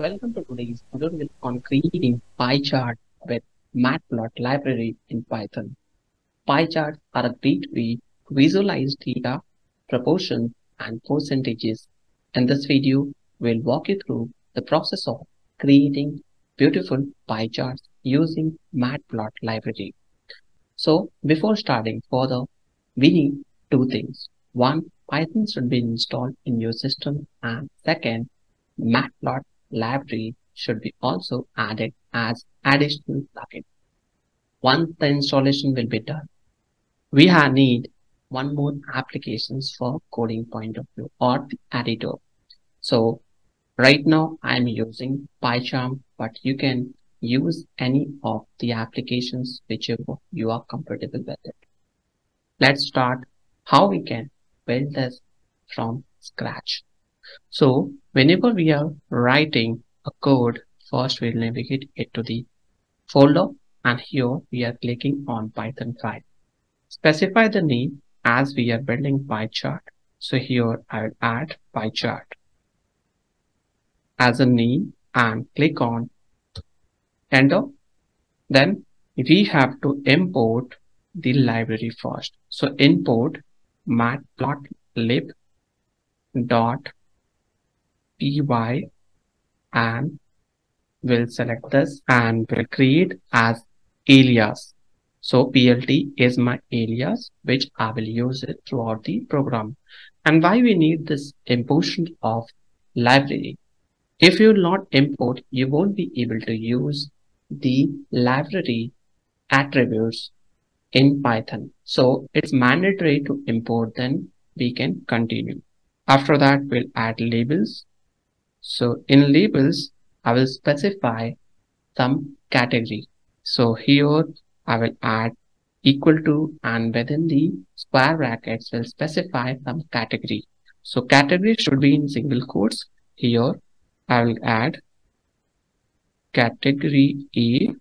Welcome to today's tutorial on creating pie chart with Matplotlib library in Python. Pie charts are a great way to visualize data, proportions, and percentages. In this video, we'll walk you through the process of creating beautiful pie charts using Matplotlib library. So before starting further, we need two things. One, Python should be installed in your system, and second, Matplotlib library should be also added as additional plugin. Once the installation will be done, we need one more applications for coding point of view or the editor. So right now I'm using PyCharm, but you can use any of the applications whichever you are comfortable with it. Let's start how we can build this from scratch. So whenever we are writing a code, first we'll navigate it to the folder, and here we are clicking on Python file. Specify the name as we are building PyChart. So here I will add PyChart as a name and click on enter. Then we have to import the library first. So import matplotlib.py and we'll select this and we'll create as alias. So PLT is my alias which I will use it throughout the program. And why we need this importation of library? If you will not import, you won't be able to use the library attributes in Python. So it's mandatory to import, then we can continue. After that, we'll add labels. So in labels, I will specify some category. So here I will add equal to, and within the square brackets will specify some category. So category should be in single quotes. Here I will add category A,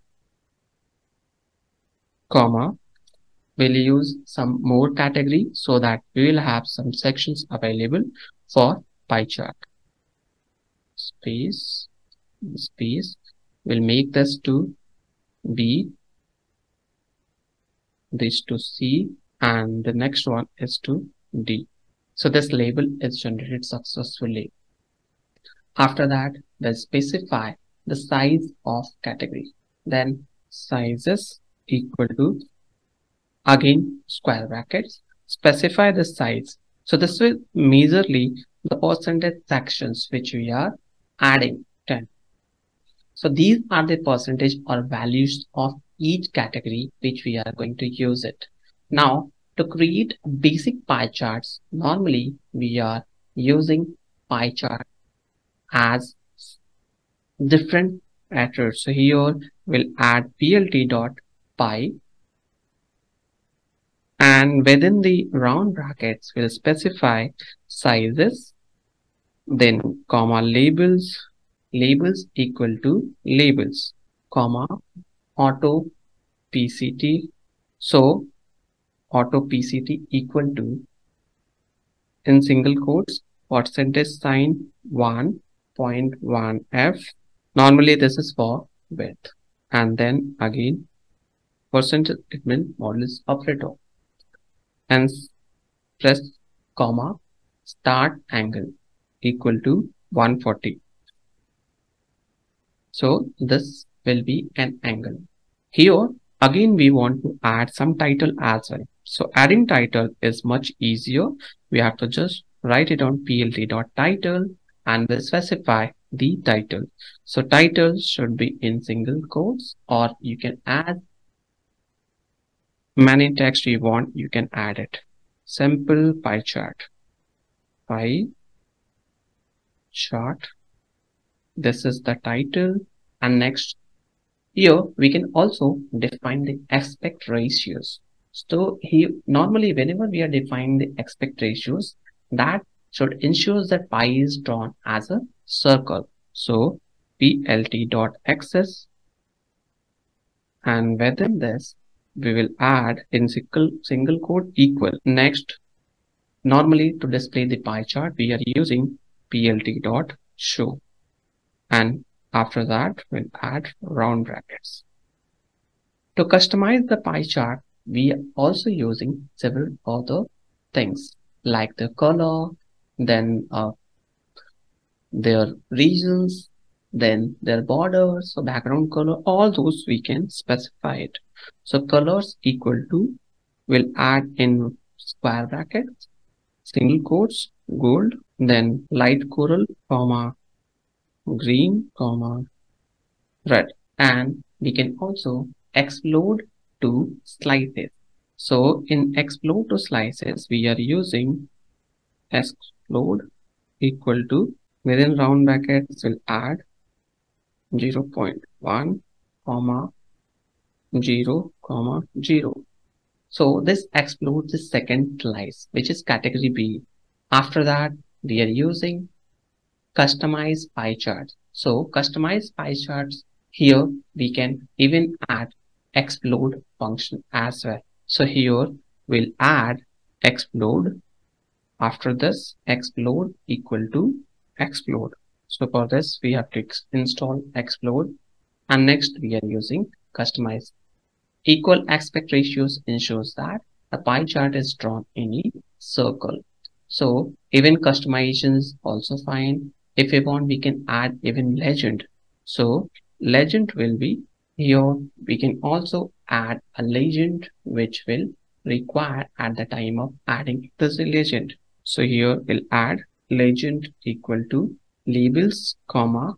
comma, we'll use some more category so that we will have some sections available for pie chart. Space, we'll make this to B, this to C, and the next one is to D. So this label is generated successfully. After that, we'll specify the size of category. Then sizes equal to, again square brackets, specify the size. So this will majorly the percentage sections which we are adding 10. So these are the percentage or values of each category which we are going to use it. Now to create basic pie charts, normally we are using pie chart as different attributes. So here we'll add plt.py, and within the round brackets we'll specify sizes, then comma labels equal to labels, comma auto pct. So auto pct equal to, in single quotes, percentage sign 1.1f. Normally this is for width, and then again percentage it means modulus operator, and press comma start angle equal to 140. So this will be an angle. Here again we want to add some title as well. So adding title is much easier. We have to just write it on plt.title and we'll specify the title. So title should be in single quotes, or you can add many text you want, you can add it. Simple pie chart. Pie chart. This is the title, and next here we can also define the aspect ratios. So here normally whenever we are defining the aspect ratios, that should ensure that pi is drawn as a circle. So plt.axis, and within this we will add in single quote equal. Next, normally to display the pie chart we are using plt.show, and After that, we'll add round brackets. To customize the pie chart, we are also using several other things like the color, then their regions, then their borders, so background color, all those we can specify it. So colors equal to, we'll add in square brackets, single quotes, gold, then light coral, comma, green, comma, red. And we can also explode to slices. So in explode to slices, we are using explode equal to, within round brackets, we'll add 0.1, comma, 0, comma, 0. So this explodes the second slice, which is category B. After that, we are using customize pie charts. So customize pie charts, here we can even add explode function as well. So here we'll add explode. After this, explode equal to explode. So for this, we have to install explode. And next we are using customize. Equal aspect ratios ensures that the pie chart is drawn in a circle. So even customizations also fine. If we want, we can add even legend. So legend will be here. We can also add a legend which will require at the time of adding this legend. So here we'll add legend equal to labels, comma,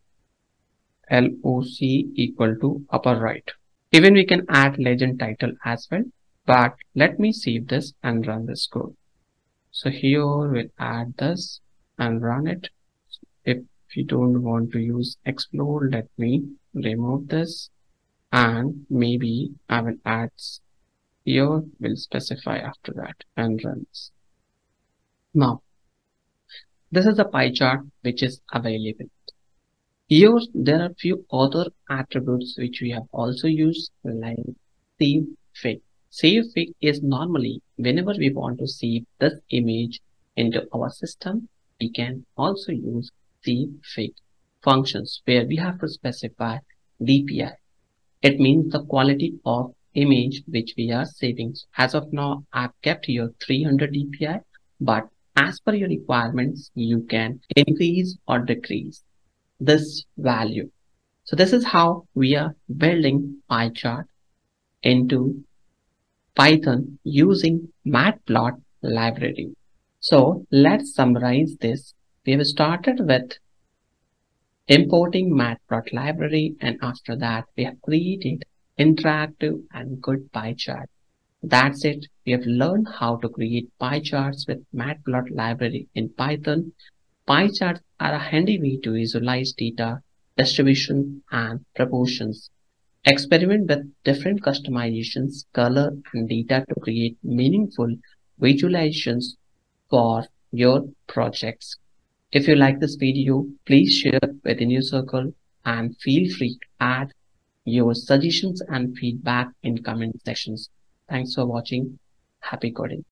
LOC equal to upper right. Even we can add legend title as well, but let me save this and run this code. So here we'll add this and run it. If you don't want to use explode, let me remove this, and maybe I will add here, we'll specify after that and run this. Now, this is the pie chart which is available. Here, there are few other attributes which we have also used, like save fig. Save fig is normally whenever we want to save this image into our system, we can also use save fig functions where we have to specify DPI. It means the quality of image which we are saving. So as of now, I've kept here 300 DPI, but as per your requirements, you can increase or decrease this value. So this is how we are building pie chart into Python using Matplotlib library. So let's summarize this. We have started with importing Matplotlib library, and after that we have created interactive and good pie chart. That's it. We have learned how to create pie charts with Matplotlib library in Python. Pie charts are a handy way to visualize data, distribution, and proportions. Experiment with different customizations, color, and data to create meaningful visualizations for your projects. If you like this video, please share within your circle and feel free to add your suggestions and feedback in comment sections. Thanks for watching. Happy coding.